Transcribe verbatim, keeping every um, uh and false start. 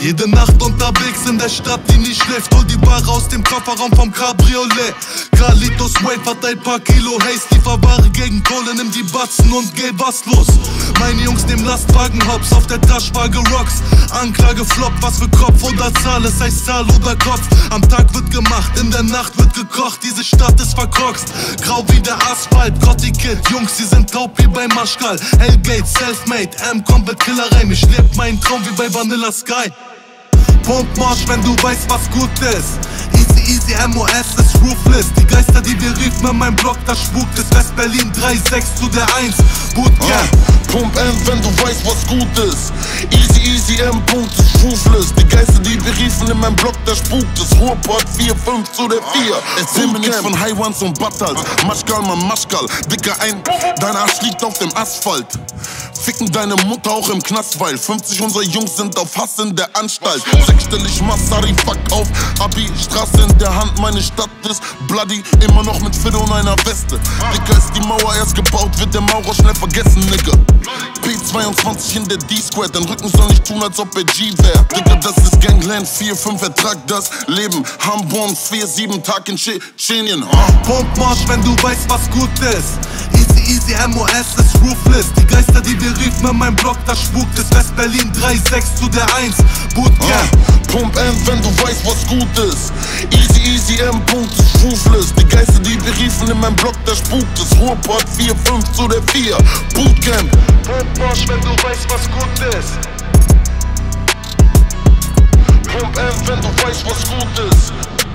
Jede Nacht unterwegs in der Stadt, die nie schläft. Hol die Ware aus dem Kofferraum vom Cabriolet. Carlitos Wave hat ein paar Kilo Haze. Liefer Ware gegen Kohle, nimm die Batzen und geh was los. Meine Jungs nehmen Lastwagen Hops, auf der Taschwaage Rocks. Anklage flop, was für Kopf oder Zahl, es heißt Zahl oder Kopf. Am Tag wird gemacht, in der Nacht wird gekocht. Diese Stadt ist verkorkst, grau wie der Asphalt. Gotti Kid, Jungs, sie sind taub wie bei Maschkal. Hellgate, Selfmade, M kommt mit Killerei. Ich leb meinen Traum wie bei Vanilla Sky. Pumpmarsch, wenn du weißt, was gut ist. Easy, easy, M O S ist ruthless. Die Geister, die wir riefen in meinem Block, da spukt es. West-Berlin drei sechs zu der eins. Bootcamp. Uh, Pump M, wenn du weißt, was gut ist. Easy, easy, M, Punkt ist ruthless. Die Geister, die wir riefen in meinem Block, da spukt es. Ruhrpott vier fünf zu der vier. Erzähl mir nichts von High Ones und Battles. Maschkal, man Maschkal. Dicker ein, dein Arsch liegt auf dem Asphalt. Ficken deine Mutter auch im Knast, weil fünfzig unserer Jungs sind auf Hass in der Anstalt. Sechsstellig Massari, fuck auf, Abi, Straße in der Hand, meine Stadt ist bloody, immer noch mit Fiddle und einer Weste. Dicker, ist die Mauer erst gebaut, wird der Maurer schnell vergessen, Nigga. P zweiundzwanzig in der D-Square, dein Rücken soll nicht tun, als ob er G wär. Digga, das ist Gangland, vier fünf, ertrag das Leben. Hamburg, vier sieben, Tag in Tschetschenien. Pumpmarsch, wenn du weißt, was gut ist. Easy, easy, M O S ist ruthless. Die Geister, die wir riefen in meinem Block, da spukt es. West-Berlin drei sechs zu der eins. Bootcamp. Uh, Pump M, wenn du weißt, was gut ist. Easy, easy, M, Punkt ist ruthless. Die Geister, die wir riefen in meinem Block, da spukt es. Ruhrpott vier fünf zu der vier. Bootcamp. Pumpmarsch, wenn du weißt, was gut ist. Pump M, wenn du weißt, was gut ist.